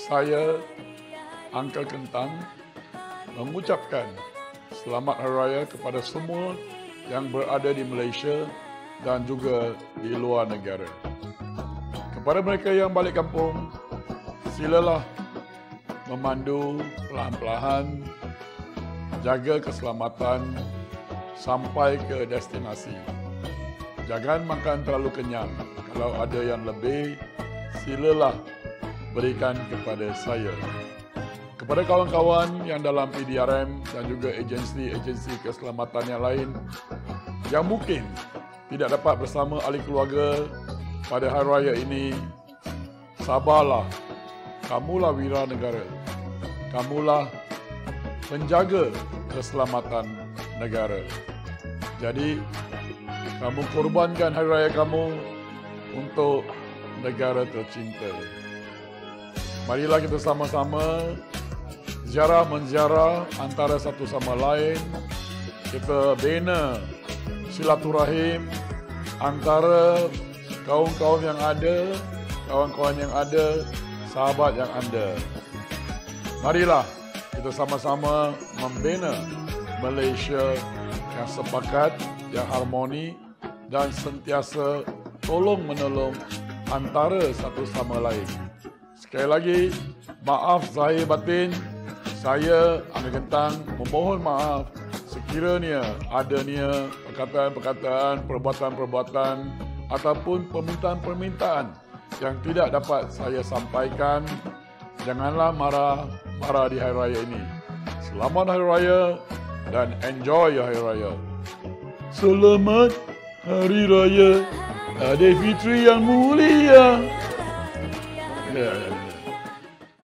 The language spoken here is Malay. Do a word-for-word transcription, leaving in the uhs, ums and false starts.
saya, Uncle Kentang, mengucapkan Selamat Hari Raya kepada semua yang berada di Malaysia dan juga di luar negara. Kepada mereka yang balik kampung, silalah memandu perlahan-lahan, jaga keselamatan sampai ke destinasi. Jangan makan terlalu kenyang. Kalau ada yang lebih, silalah berikan kepada saya. Kepada kawan-kawan yang dalam P D R M dan juga agensi-agensi keselamatan yang lain yang mungkin tidak dapat bersama ahli keluarga pada Hari Raya ini, sabarlah. Kamulah wira negara. Kamulah penjaga keselamatan negara. Jadi, kamu korbankan Hari Raya kamu untuk negara tercinta. Marilah kita sama-sama ziarah menziarah antara satu sama lain. Kita bina silaturahim antara kaum-kaum yang ada, kawan-kawan yang ada, sahabat yang ada. Marilah kita sama-sama membina Malaysia yang sepakat, yang harmoni dan sentiasa tolong-menolong antara satu sama lain. Sekali lagi, maaf zahir batin, saya, Uncle Kentang, memohon maaf sekiranya adanya perkataan-perkataan, perbuatan-perbuatan ataupun permintaan-permintaan yang tidak dapat saya sampaikan. Janganlah marah, marah di Hari Raya ini. Selamat Hari Raya dan enjoy Hari Raya. Selamat Hari Raya Aidilfitri yang mulia. Ya, ya, ya.